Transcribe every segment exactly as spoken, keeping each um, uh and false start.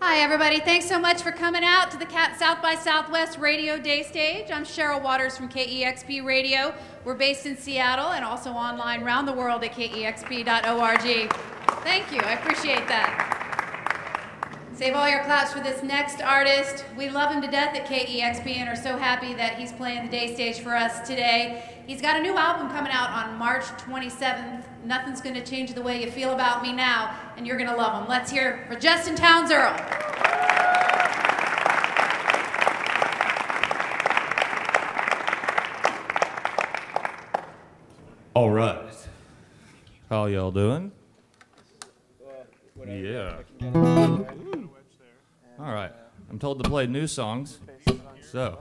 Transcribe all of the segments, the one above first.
Hi, everybody. Thanks so much for coming out to the South by Southwest Radio Day Stage. I'm Cheryl Waters from K E X P Radio. We're based in Seattle and also online around the world at K E X P dot org. Thank you. I appreciate that. Save all your claps for this next artist. We love him to death at K E X P and are so happy that he's playing the day stage for us today. He's got a new album coming out on March twenty-seventh. Nothing's Gonna Change the Way You Feel About Me Now, and you're gonna love him. Let's hear for Justin Townes Earle. All right. How y'all doing? Yeah. All right. I'm told to play new songs, so.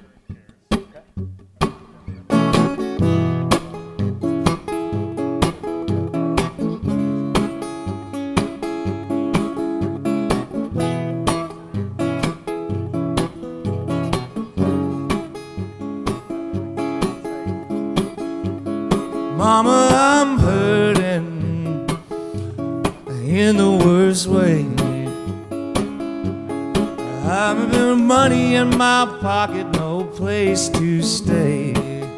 Mama, I'm hurting in the worst way. I've been money in my pocket, no place to stay.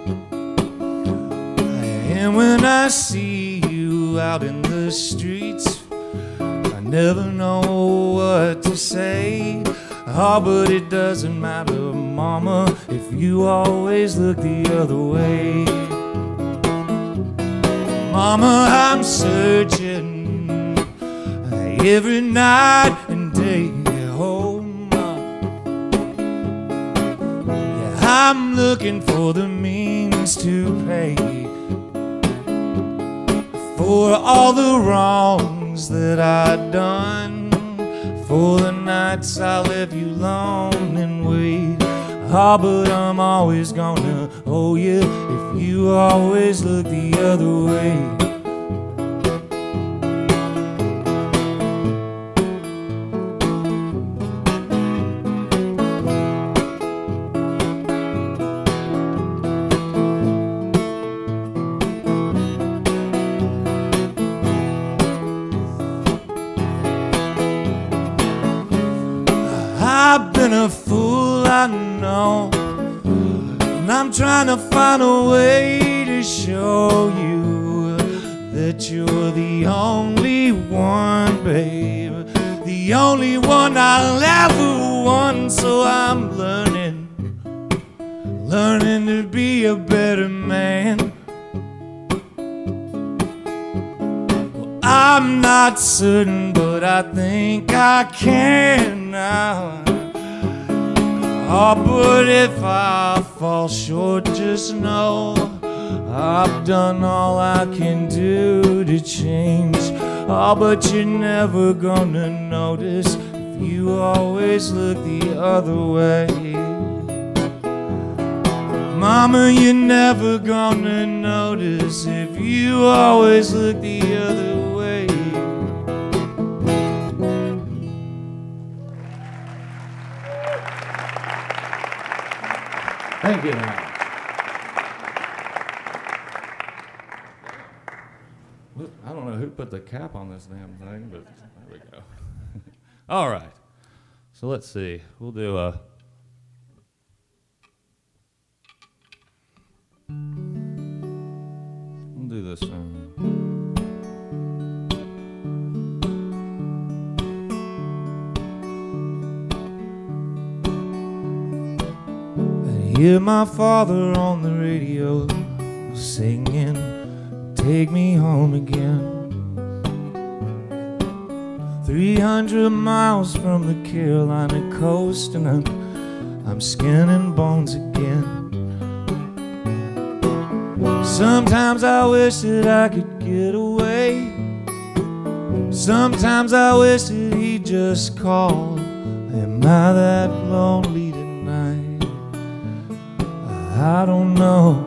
And when I see you out in the streets, I never know what to say. Oh, but it doesn't matter, Mama, if you always look the other way. Mama, I'm searching every night and day. Oh, Mama, yeah, I'm looking for the means to pay for all the wrongs that I've done, for the nights I left you alone and wait. Oh, but I'm always gonna owe you if you always look the other way. I've been a fool, I know, and I'm trying to find a way to show you that you're the only one, babe, the only one I'll ever want. So I'm learning, learning to be a better man. Well, I'm not certain, but I think I can now. Oh, but if I fall short, just know I've done all I can do to change. Oh, but you're never gonna notice if you always look the other way. Mama, you're never gonna notice if you always look the other way. Thank you. I don't know who put the cap on this damn thing, but there we go. All right. So let's see. We'll do a. We'll do this one. Hear my father on the radio singing, take me home again. Three hundred miles from the Carolina coast, and I'm, I'm skin and bones again. Sometimes I wish that I could get away. Sometimes I wish that he'd just call. Am I that lonely tonight? I don't know.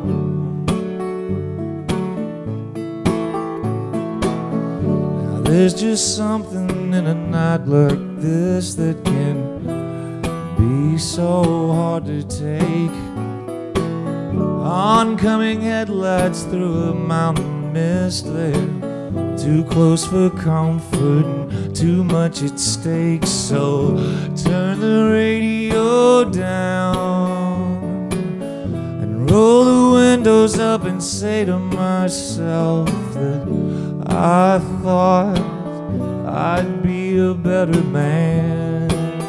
Now there's just something in a night like this that can be so hard to take. Oncoming headlights through a mountain mist, they're too close for comfort, and too much at stake. So turn the radio down and roll the windows up and say to myself that I thought I'd be a better man.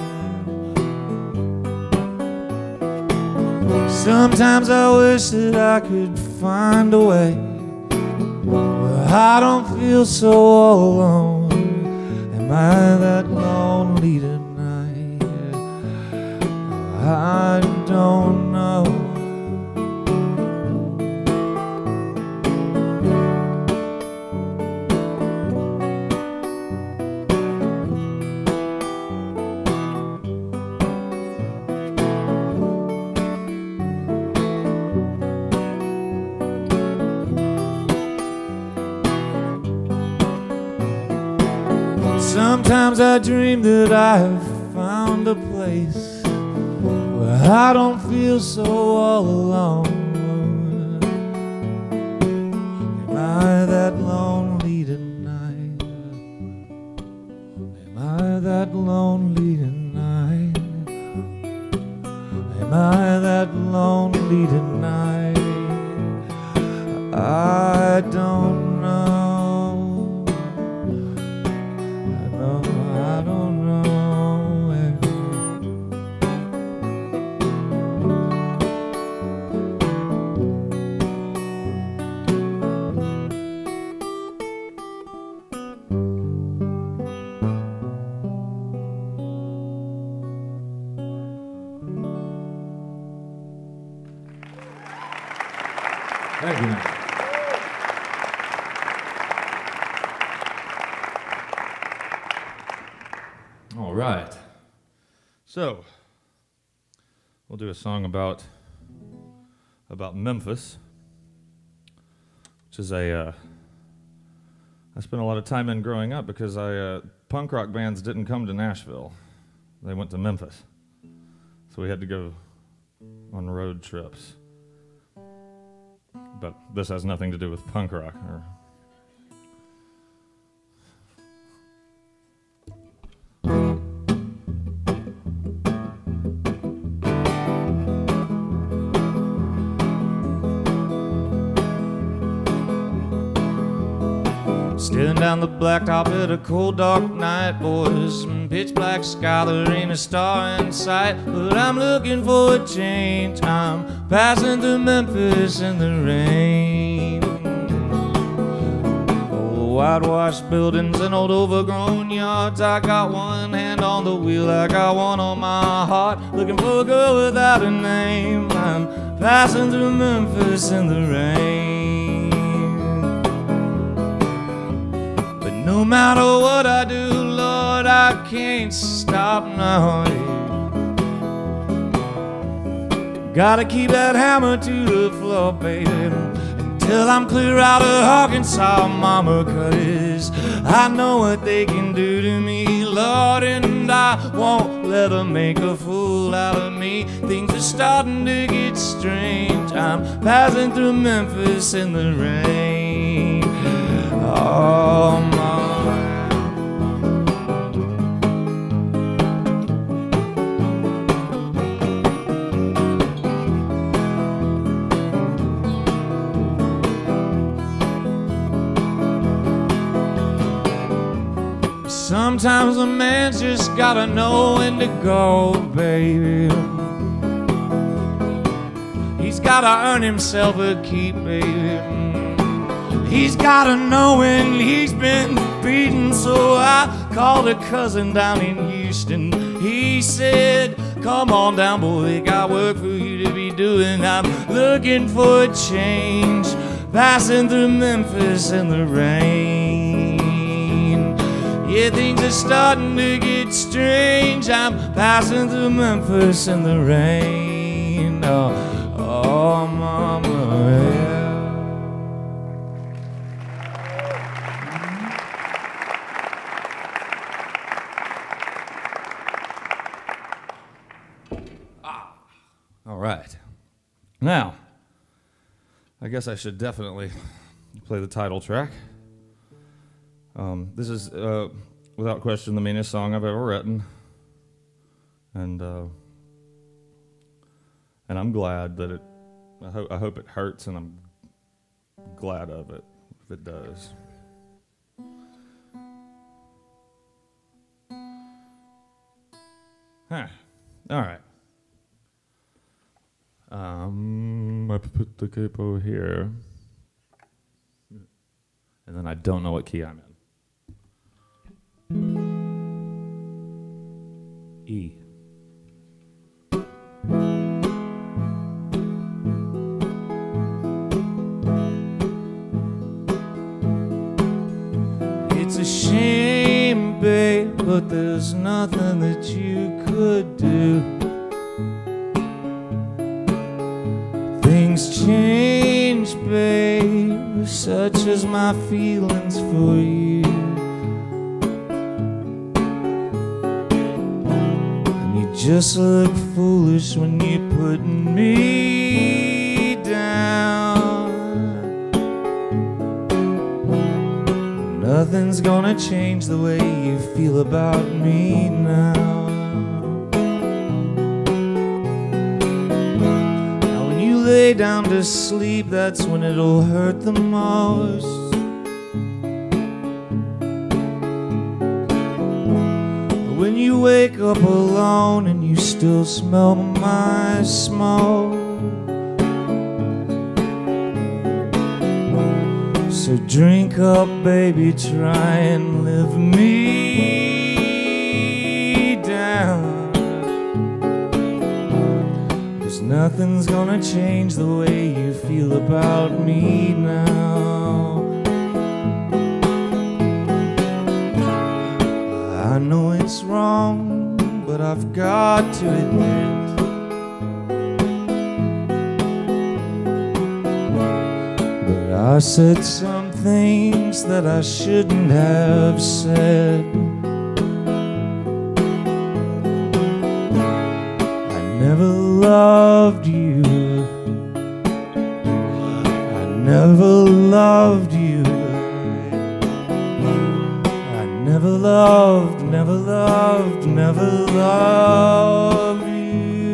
Sometimes I wish that I could find a way where I don't feel so all alone. Am I that lonely tonight? I don't know. Sometimes I dream that I have found a place where I don't feel so all alone. Am I that lonely tonight? Am I that lonely tonight? Am I that lonely tonight? I don't know. Thank you. All right. So, we'll do a song about about Memphis, which is a uh, I spent a lot of time in growing up because I uh, punk rock bands didn't come to Nashville; they went to Memphis, so we had to go on road trips. But this has nothing to do with punk rock. Or staring down the blacktop at a cold dark night, boys, pitch black sky, there ain't a star in sight. But I'm looking for a change. I'm passing through Memphis in the rain. Oh, whitewashed buildings and old overgrown yards. I got one hand on the wheel, I got one on my heart. Looking for a girl without a name. I'm passing through Memphis in the rain. No matter what I do, Lord, I can't stop now. Gotta keep that hammer to the floor, baby, until I'm clear out of Arkansas, mama, 'cause I know what they can do to me, Lord, and I won't let them make a fool out of me. Things are starting to get strange. I'm passing through Memphis in the rain. Oh, my. Sometimes a man's just gotta know when to go, baby. He's gotta earn himself a keep, baby. He's gotta know when he's been beaten. So I called a cousin down in Houston. He said, come on down, boy, got work for you to be doing. I'm looking for a change, passing through Memphis in the rain. Yeah, things are starting to get strange. I'm passing through Memphis in the rain. Oh, oh, mama, yeah. Ah. All right. Now, I guess I should definitely play the title track. Um, this is uh, without question, the meanest song I've ever written. And uh, and I'm glad that it, I, ho- I hope it hurts, and I'm glad of it if it does. Huh. All right. Um, I put the capo here. And then I don't know what key I'm in. E. It's a shame, babe, but there's nothing that you could do. Things change, babe, such as my feelings for you. And you just look foolish when you're putting me down. Nothing's gonna change the way you feel about me now. Now when you lay down to sleep, that's when it'll hurt the most. When you wake up alone and you still smell my smoke. So drink up, baby, try and live me down. 'Cause nothing's gonna change the way you feel about me now. I know it's wrong, but I've got to admit I said some things that I shouldn't have said. I never loved you. I never loved you. I never loved, never loved, never loved you.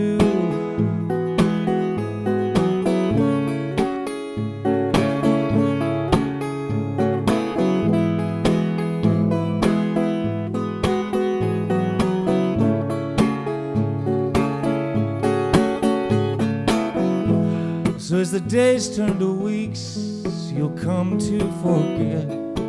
So as the days turn to weeks, you'll come to forget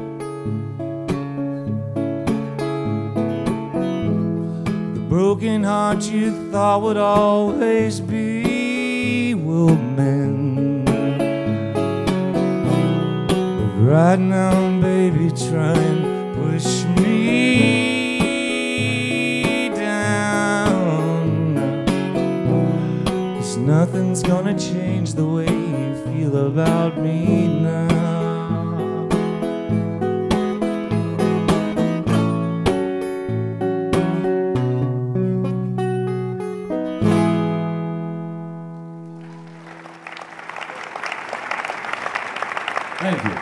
the broken heart you thought would always be will mend. But right now, baby, try and push me nothing's gonna change the way you feel about me now. Thank you.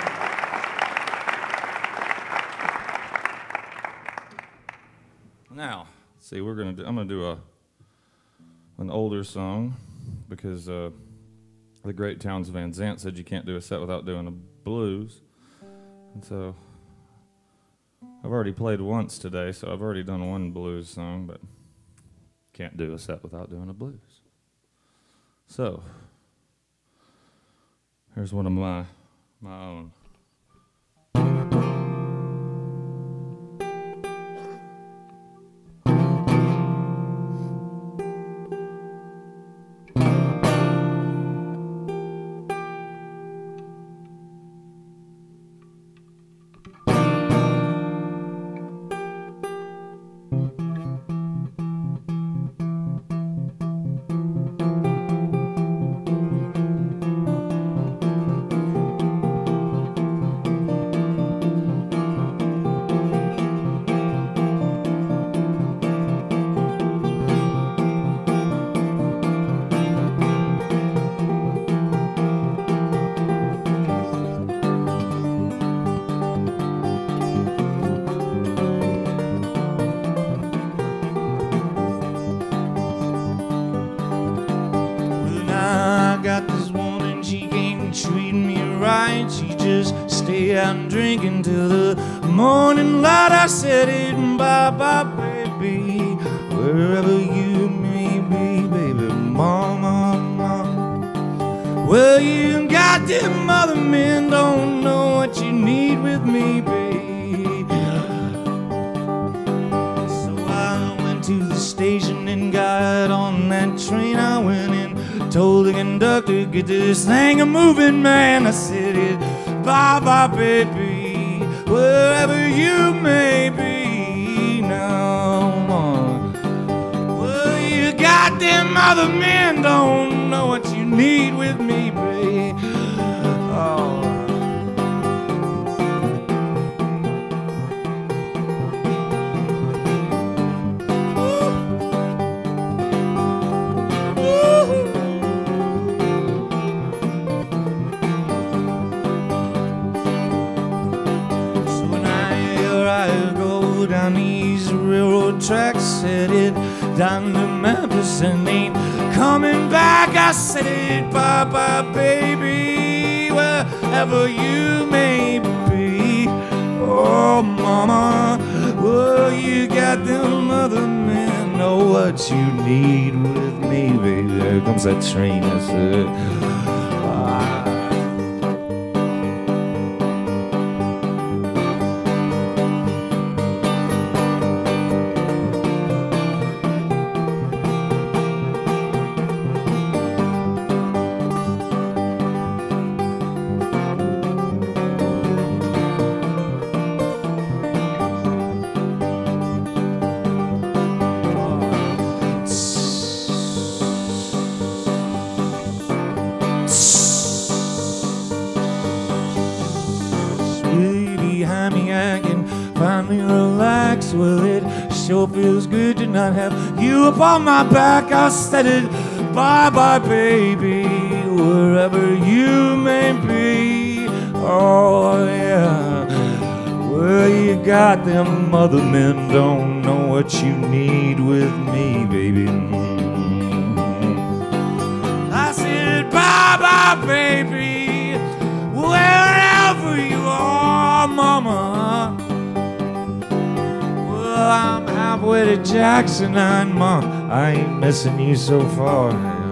Now, see, we're gonna do, I'm gonna do a an older song. Because uh, the great Townes Van Zandt said you can't do a set without doing a blues. And so I've already played once today, so I've already done one blues song, but can't do a set without doing a blues. So here's one of my my own. treat me right. She just stay out drinking till the morning light. I said it, bye-bye, baby, wherever you may be, baby, mama, mama. Well, you goddamn other men don't know what you need with me, baby. So I went to the station and got on that train. I went and told the conductor, get this thing a moving, man. I said it, bye-bye, baby, wherever you may be now. Well, you goddamn other men don't know what you need with me, baby. Oh. Down these railroad tracks, headed down to Memphis and ain't coming back. I said it, bye-bye, baby, wherever you may be. Oh, mama, well, you got them other men know what you need with me, baby. There comes that train, I said. Ah. Well, it sure feels good to not have you upon my back. I said it, bye-bye, baby, wherever you may be. Oh, yeah. Well, you got them other men don't know what you need with me, baby. I said, bye-bye, baby, wherever you are, mama. I'm halfway to Jackson, and Mom, I ain't missing you so far.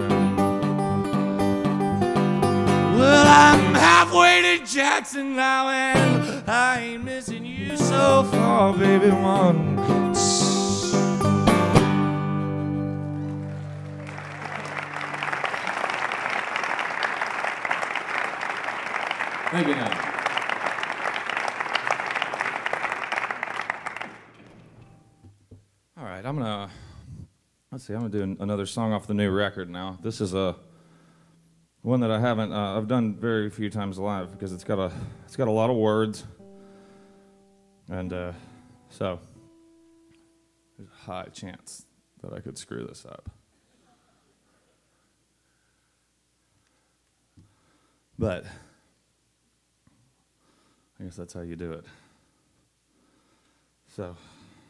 Well, I'm halfway to Jackson now, and I ain't missing you so far, baby. One. Thank you now. I'm gonna let's see. I'm gonna do an, another song off the new record now. This is a one that I haven't. Uh, I've done very few times live because it's got a it's got a lot of words, and uh, so there's a high chance that I could screw this up. But I guess that's how you do it. So.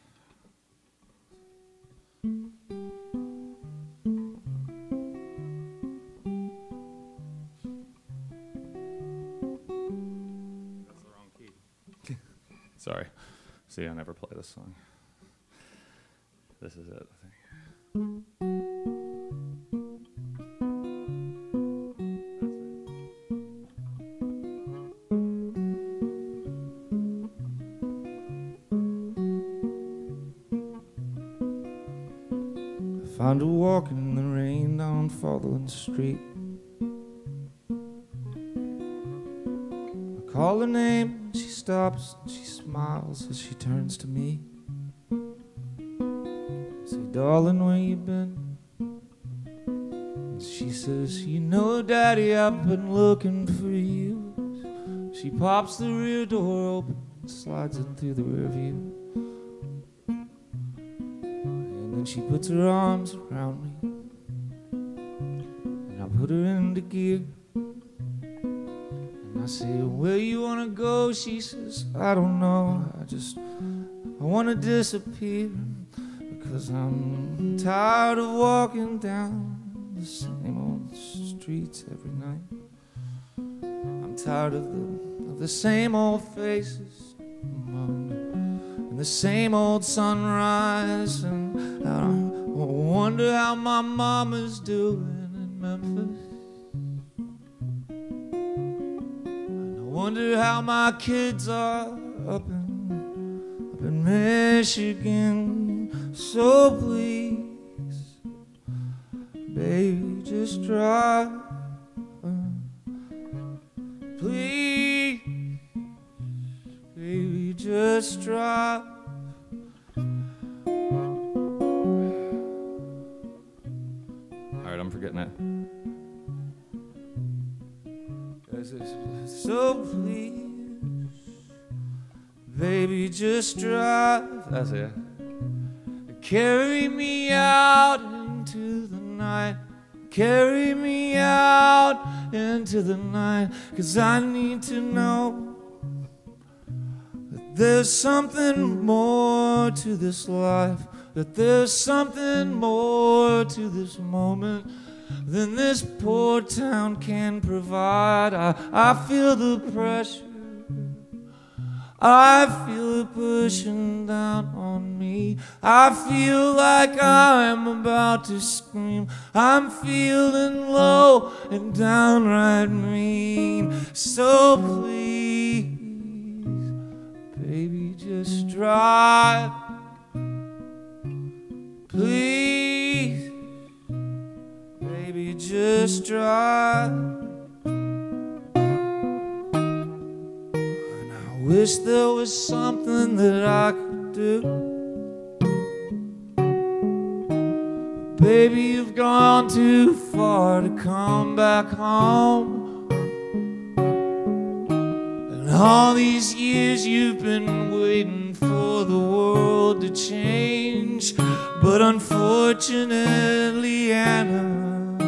That's the wrong key. Sorry. See, I never play this song. This is it, I think. Found her walking in the rain down Fatherland Street. I call her name and she stops and she smiles as she turns to me. I say, darling, where you been? And she says, you know, Daddy, I've been looking for you. She pops the rear door open and slides in through the rear view. She puts her arms around me, and I put her into gear. And I say, where you wanna go? She says, I don't know, I just, I wanna disappear, because I'm tired of walking down the same old streets every night. I'm tired of the, of the same old faces and the same old sunrise, and I wonder how my mama's doing in Memphis. And I wonder how my kids are up in, up in Michigan. So please, baby, just drive. Please, baby, just drive. Alright, I'm forgetting that. So please, baby, just drive. That's it. Carry me out into the night. Carry me out into the night. 'Cause I need to know that there's something more to this life, that there's something more to this moment than this poor town can provide. I, I feel the pressure, I feel it pushing down on me. I feel like I'm about to scream. I'm feeling low and downright mean. So please, baby, just drive. Please, baby, just drive. Wish there was something that I could do. Baby, you've gone too far to come back home. And all these years you've been waiting for the world to change. But unfortunately, Anna,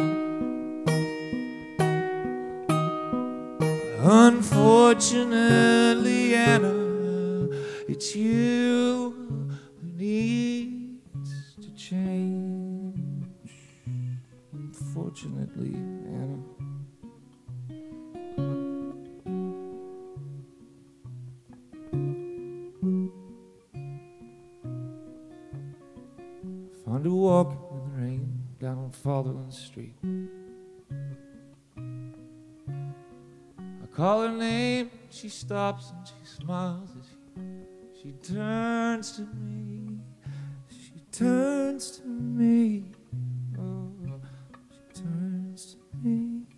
unfortunately, Anna, it's you who needs to change. Unfortunately, Anna. Found her walking in the rain down on Fatherland Street. Call her name, she stops and she smiles as she, she turns to me. She turns to me. Oh, she turns to me.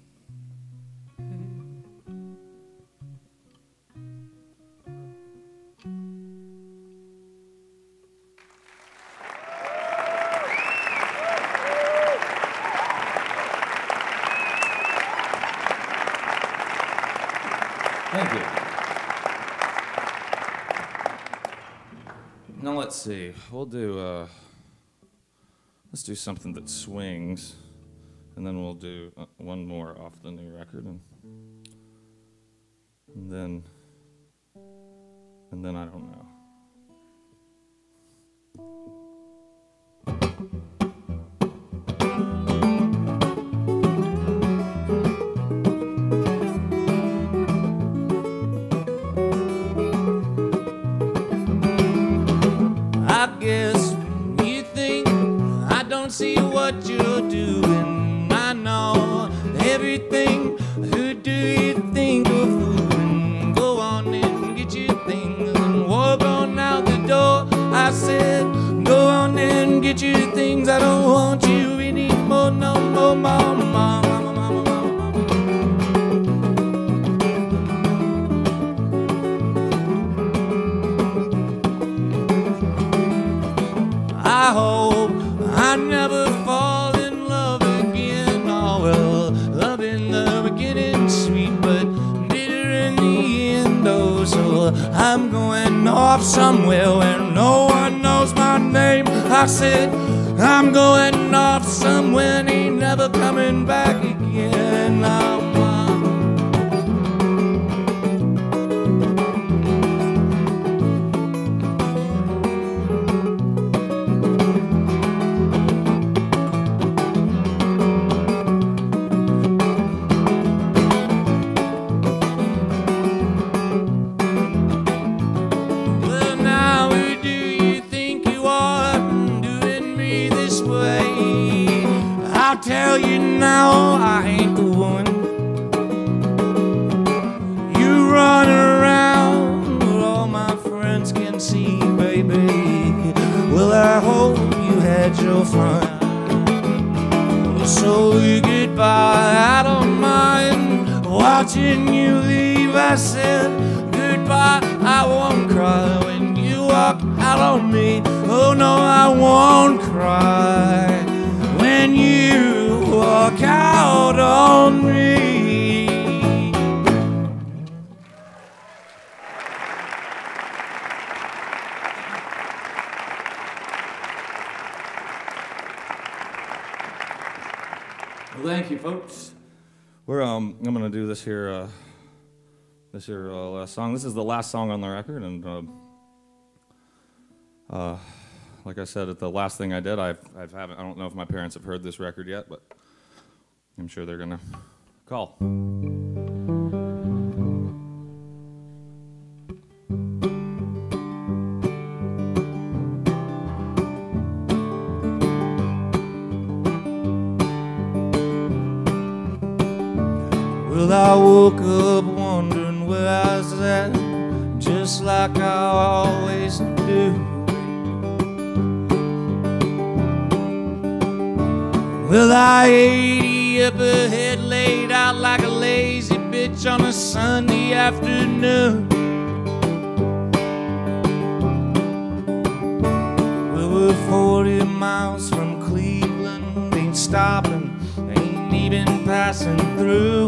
Thank you. Now let's see. We'll do. Uh, let's do something that swings, and then we'll do uh, one more off the new record, and, and then, and then I don't know. See what you're doing. I know everything. Who do you think of fooling? Go on and get your things and walk on out the door. I said, go on and get your things. I don't want you anymore, no more, mama, mama, mama, mama, mama. I hope I never fall in love again. Oh well, love in the beginning sweet, but bitter in the end. Oh, so I'm going off somewhere where no one knows my name. I said I'm going off somewhere and ain't never coming back again. I'm tell you now, I ain't the one. You run around where all my friends can see, baby. Well, I hope you had your fun. So goodbye, I don't mind watching you leave. I said goodbye, I won't cry when you walk out on me. Oh no, I won't cry when you walk out on me. Thank you, folks. We're um, I'm gonna do this here, uh, this here uh, last song. This is the last song on the record, and uh, uh, like I said, the last thing I did, I've, I've haven't. I don't know if my parents have heard this record yet, but I'm sure they're gonna call. Well, I woke up wondering where I was at, just like I always do. Well, I eighty up ahead, laid out like a lazy bitch on a Sunday afternoon. Well, we're forty miles from Cleveland, ain't stopping, ain't even passing through.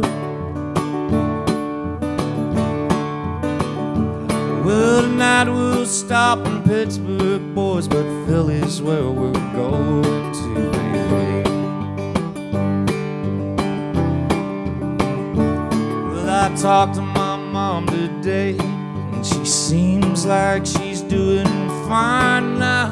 Well, tonight we'll stop in Pittsburgh, boys, but Philly's where we're going to, baby. Well, I talked to my mom today, and she seems like she's doing fine now.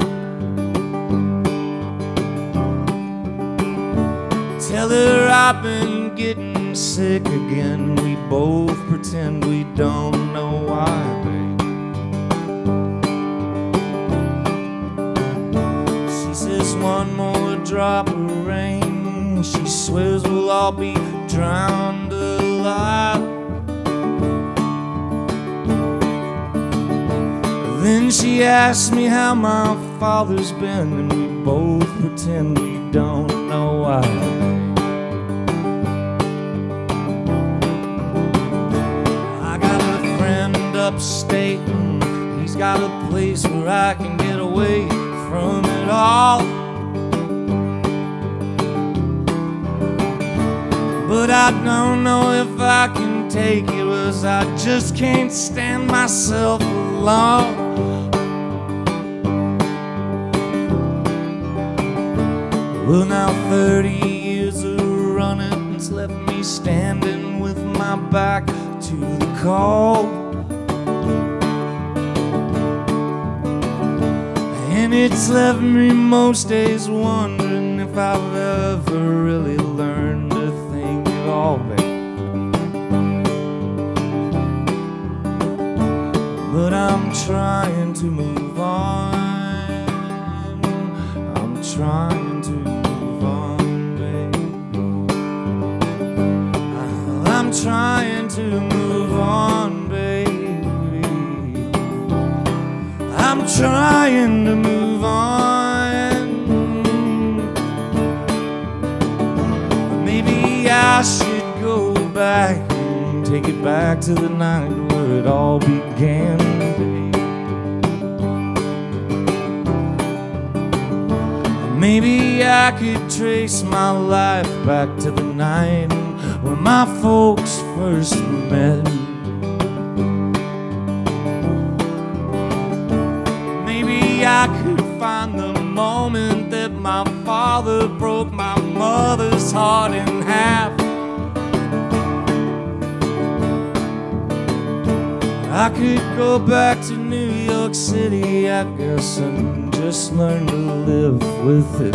Tell her I've been getting sick again. We both pretend we don't know why, baby. One more drop of rain, she swears we'll all be drowned alive. Then she asks me how my father's been, and we both pretend we don't know why. I got a friend upstate, and he's got a place where I can get away from it all. But I don't know if I can take it, 'cause I just can't stand myself alone. Well, now thirty years of running's left me standing with my back to the cold. And it's left me most days wondering if I've ever really learned to think at all, babe. But I'm trying to move on. I'm trying to move on, babe. I'm trying to move on, baby. I'm trying to move on. Maybe I should go back and take it back to the night where it all began, babe. Maybe I could trace my life back to the night when my folks first met. Maybe I could find the moment that my father broke my mother's heart in half. I could go back to New York City, I guess, and just learn to live with it.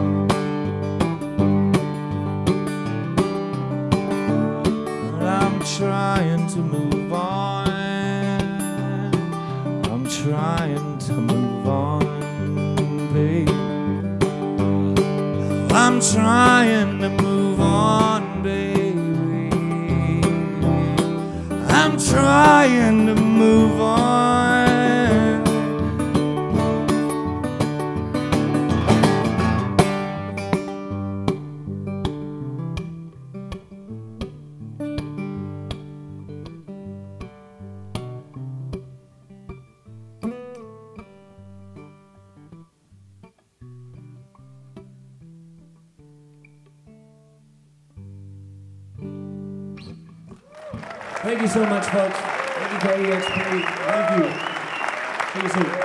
But I'm trying to move on. I'm trying to move on, babe. I'm trying to move on, baby. I'm trying to move on. Thank you so much, folks. Thank you, K E X P. Thank you. See you soon.